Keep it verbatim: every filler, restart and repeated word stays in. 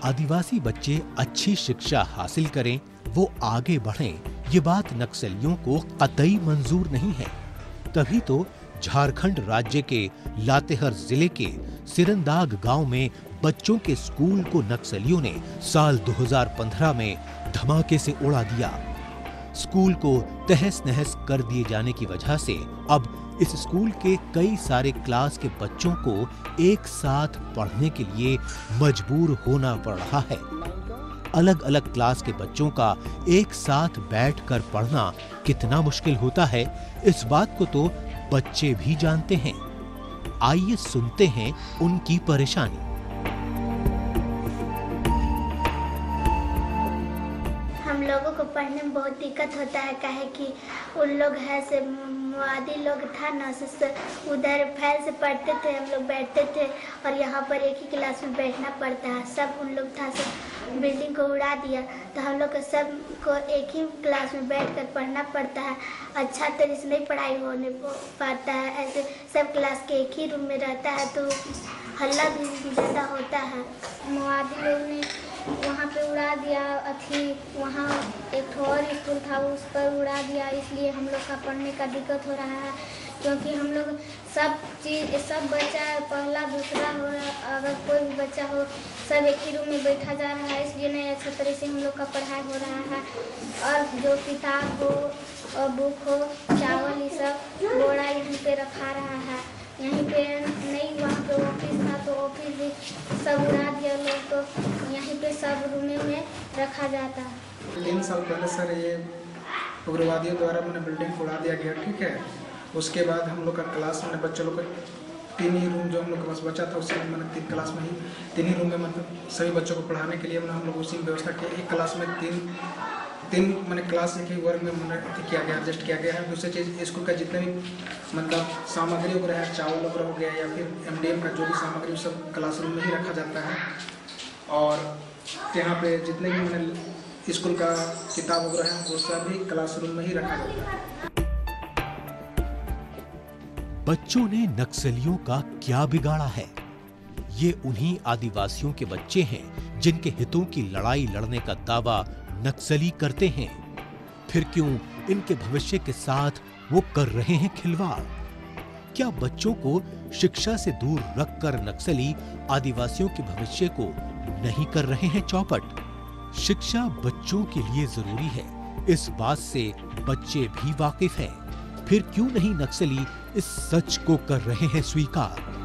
आदिवासी बच्चे अच्छी शिक्षा हासिल करें, वो आगे बढ़ें, ये बात नक्सलियों को कतई मंजूर नहीं है। तभी तो झारखंड राज्य के लातेहार जिले के सिरंदाग गांव में बच्चों के स्कूल को नक्सलियों ने साल दो हज़ार पंद्रह में धमाके से उड़ा दिया। स्कूल को तहस नहस कर दिए जाने की वजह से अब इस स्कूल के कई सारे क्लास के बच्चों को एक साथ पढ़ने के लिए मजबूर होना पड़ रहा है। अलग अलग क्लास के बच्चों का एक साथ बैठकर पढ़ना कितना मुश्किल होता है, इस बात को तो बच्चे भी जानते हैं। आइए सुनते हैं उनकी परेशानी। हम लोगों को पढ़ने में बहुत दिक्कत होता है, काहे कि उन लोग है से मुआदी लोग था ना, से उधर फैल से पढ़ते थे, हम लोग बैठते थे और यहाँ पर एक ही क्लास में बैठना पड़ता है। सब उन लोग था से बिल्डिंग को उड़ा दिया, तो हम लोग को सब को एक ही क्लास में बैठकर पढ़ना पड़ता है। अच्छा तरीके से नहीं पढ़ाई होने पाता है, ऐसे सब क्लास के एक ही रूम में रहता है तो हल्ला भी ज़्यादा होता है। मुआदी लोग ने वहाँ पे उड़ा दिया, अथी वहाँ एक और स्कूल था उस पर उड़ा दिया, इसलिए हम लोग का पढ़ने का दिक्कत हो रहा है। क्योंकि हम लोग सब चीज़ सब बच्चा पहला दूसरा हो, अगर कोई भी बच्चा हो सब एक ही रूम में बैठा जा रहा है, इसलिए नहीं अच्छा तरह से हम लोग का पढ़ाई हो रहा है। और जो किताब हो और बुक हो, चावल ये सब बोरा यहीं पे रखा रहा है। यहीं पे नहीं, वहाँ पे ऑफिस था तो ऑफिस भी सब उड़ा दिया लोग, तो यहीं पे सब रूमे में रखा जाता है। तीन साल पहले सर ये उग्रवादियों द्वारा मैंने बिल्डिंग को उड़ा दिया गया, ठीक है। उसके बाद हम लोग का क्लास में बच्चों लोग का तीन ही रूम जो हम लोग के पास बचा था, उससे मैंने तीन क्लास में ही तीन ही रूम में मतलब सभी बच्चों को पढ़ाने के लिए मैंने हम लोग उसी में व्यवस्था की। एक क्लास में तीन तीन मैंने क्लास एक ही वर्ग में मैंने किया गया, एडजस्ट किया गया है। दूसरी चीज़ स्कूल का जितने भी मतलब सामग्री वगैरह है, चावल वगैरह हो गया या फिर एम डी एम का जो भी सामग्री सब क्लासरूम में ही रखा जाता है। और यहाँ पे जितने भी मैंने स्कूल का किताब वगैरह है वो सब भी क्लासरूम में ही रखा जाता है। बच्चों ने नक्सलियों का क्या बिगाड़ा है? ये उन्हीं आदिवासियों के बच्चे हैं जिनके हितों की लड़ाई लड़ने का दावा नक्सली करते हैं। फिर क्यों इनके भविष्य के साथ वो कर रहे हैं खिलवाड़? क्या बच्चों को शिक्षा से दूर रखकर नक्सली आदिवासियों के भविष्य को नहीं कर रहे हैं चौपट? शिक्षा बच्चों के लिए जरूरी है, इस बात से बच्चे भी वाकिफ हैं। फिर क्यों नहीं नक्सली इस सच को कर रहे हैं स्वीकार?